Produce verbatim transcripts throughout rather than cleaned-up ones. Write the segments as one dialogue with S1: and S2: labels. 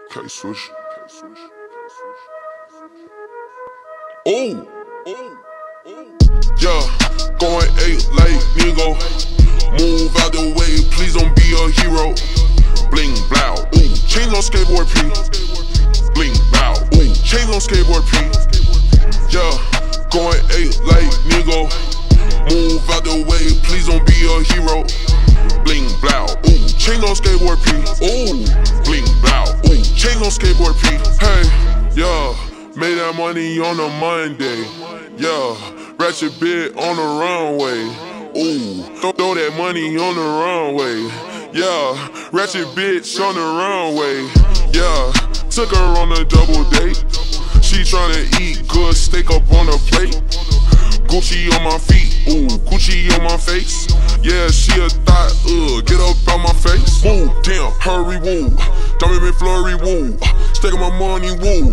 S1: K switch. Oh, oh, oh. Yeah, going eight like nigga. Move out the way, please don't be a hero. Bling blow, ooh, chains on skateboard P. Bling blow, ooh, chains on skateboard P. Yeah, going eight like nigga. Move out the way, please don't be a hero. Bling blow, ooh, chains on skateboard P. Ooh, bling blow, ooh, chains on skateboard P. Hey, yeah, made that money on a Monday. Yeah, ratchet bit on the runway. Ooh, throw, throw that money on the runway. Yeah, ratchet bitch on the runway. Yeah, took her on a double date. She tryna eat good steak up on a plate. Gucci on my feet, ooh, Gucci on my face. Yeah, she a thought, ugh, get up out my face. Woo, damn, hurry, woo, diamond in flurry, woo, staking my money, woo.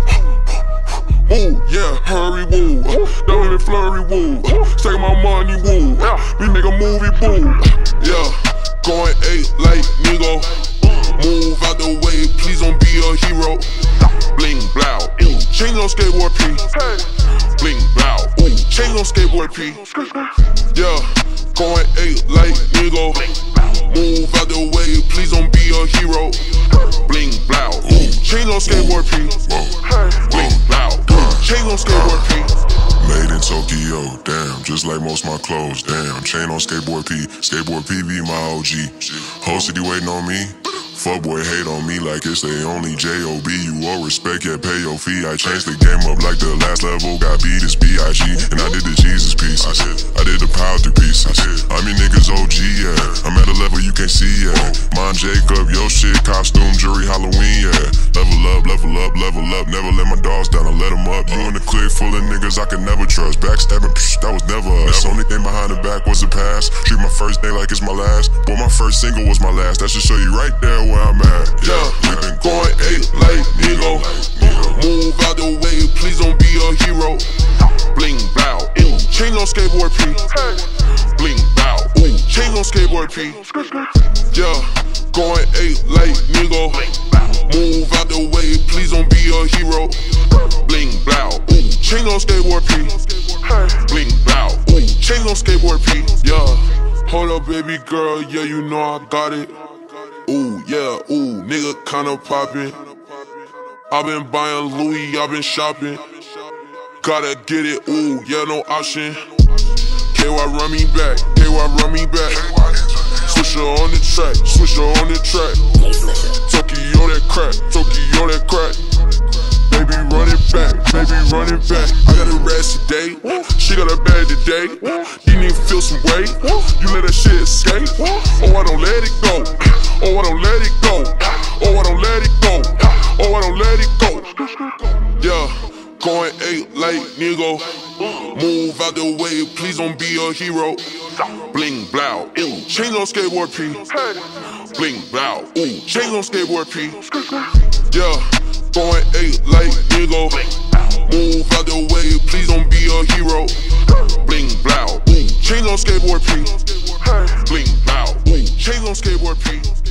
S1: Woo, yeah, hurry, woo, diamond in flurry, woo, staking my money, woo. We make a movie, boo. Yeah, going eight like nigga. Move out the way, please don't be a hero. Bling blow, ooh, chains on skateboard P. Bling blow, ooh, chains on skateboard P. Yeah, going eight like nigga. Move out the way, please don't be a hero. Bling blow, ooh, chains on skateboard P. Bling blow, ooh, chains on skateboard P.
S2: Made in Tokyo, damn, just like most my clothes, damn. Chain on skateboard P, skateboard P V my O G. Whole city waiting on me. Fuckboy hate on me like it's they only J O B. You owe respect, yeah, pay your fee. I changed the game up like the last level. Got beat as B I G, and I did the Jesus pieces. I did, I did the power through pieces. I did. I'm your niggas O G, yeah. I'm at a level you can't see, yeah. Mom Jacob, yo shit, costume, jury, Halloween, yeah. Level up, level up, level up. Never let my dogs down, I let them up. You in the clique full of niggas I can never trust. Backstabbing, psh, that was never us. Only thing behind the back was the past. Treat my first day like it's my last. Boy, my first single was my last. That should show you right there where I'm at.
S1: Yeah, we been going eight like nigga. Move out the way, please don't be a hero. Bling blow, ooh, chains on skateboard P. Bling blow, ooh, chains on skateboard P. Yeah, going eight like nigga. Move out the way, please don't be a hero. Bling blow, ooh, chains on skateboard P. Bling blow, ooh, chains on skateboard P. Yeah, hold up baby girl, yeah you know I got it. Ooh, yeah, ooh, nigga kinda poppin'. I been buying Louis, I been shopping. Gotta get it, ooh, yeah, no option. K Y run me back, K Y run me back. Swisher on the track, Swisher on the track. Tokyo that crack, Tokyo that crack. Baby run it back, baby run it back. I got a rest today, she got a bag today. You need to feel some weight, you let that shit escape. Oh, I don't let it go. Oh, I don't let it go. Oh, I don't let it go. Oh, I don't let it go. Yeah, going eight like nigga. Move out the way, please don't be a hero. Bling blow, ooh, chains on skateboard P. Bling blow, ooh, chains on skateboard P. Yeah, going eight like nigga. Move out the way, please don't be a hero. Bling blow, ooh, chains on skateboard P. Bling blow, ooh, chains on skateboard P.